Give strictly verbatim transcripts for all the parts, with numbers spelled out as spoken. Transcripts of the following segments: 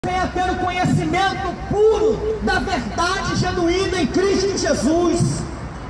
Venha ter o conhecimento puro da verdade genuína em Cristo Jesus.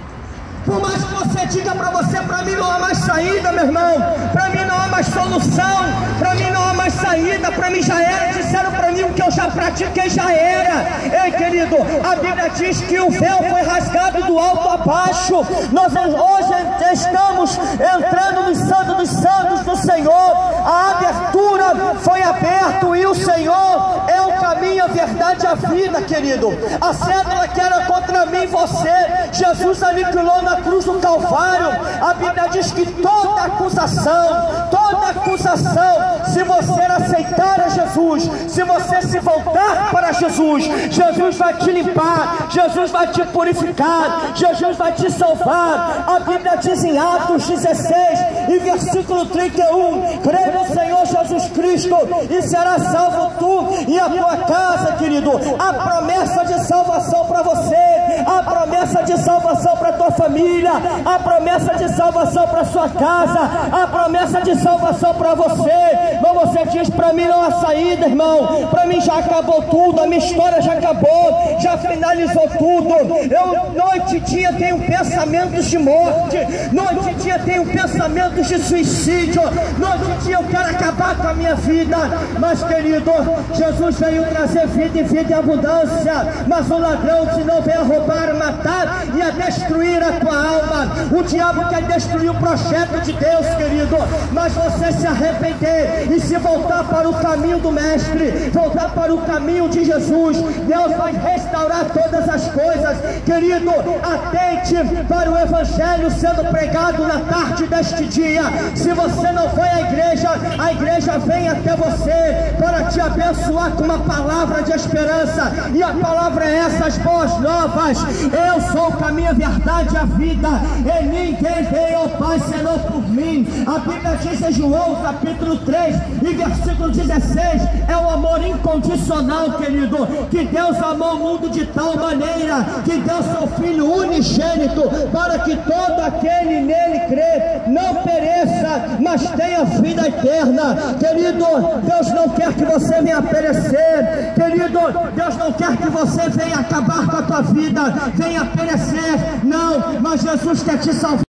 Por mais que você diga para você, para mim não há mais saída, meu irmão, para mim não há mais solução, para mim não há mais saída, para mim já era, disseram para mim o que eu já pratiquei já era. Ei, querido, a Bíblia diz que o véu foi rasgado do alto a baixo. Nós hoje estamos entrando no Santo dos Santos do Senhor. A abertura foi aberta e o Senhor é o caminho, a verdade e a vida, querido. A cédula que era contra mim e você, Jesus aniquilou na cruz do Calvário. A Bíblia diz que toda acusação, toda acusação, se você aceitar a Jesus, se você se voltar para Jesus, Jesus vai te limpar, Jesus vai te purificar, Jesus vai te salvar. A Bíblia diz em Atos dezesseis e versículo trinta e um: crê no Senhor Jesus Cristo e será salvo tu e a tua casa, querido. A promessa de salvação para você, a promessa de salvação para tua família, a promessa de salvação para sua casa, a promessa de salvação para você. Mas você diz: para mim não há saída, irmão, para mim já acabou tudo, a minha história já acabou, já finalizou tudo. Eu noite e dia tenho pensamentos de morte, noite e dia tenho pensamentos de suicídio, noite e dia eu quero acabar com a minha vida. Mas, querido, Jesus veio trazer vida e vida em abundância. Mas o ladrão, se não vem a roubar, a matar e a destruir a tua alma. O diabo quer destruir o projeto de Deus, querido. Mas você se arrepender e se voltar para o caminho do Mestre, voltar para o caminho de Jesus, Deus vai restaurar todas as coisas. Querido, atente para o Evangelho sendo pregado na tarde deste dia. Se você não foi à igreja, a igreja vem até você para te abençoar com uma palavra de esperança. E a palavra é essa, as boas novas: eu sou o caminho, a verdade e a vida, e ninguém veio ao Pai senão por mim. A Bíblia diz em João capítulo três e versículo dezesseis: é o amor incondicional, querido, que Deus amou o mundo de tal maneira que deu seu Filho unigênito, para que todo aquele nele crê não pereça, mas tenha vida eterna. Querido, Deus não quer que você venha perecer, querido, Deus não quer que você venha acabar com a tua vida, venha perecer, não, mas Jesus quer te salvar.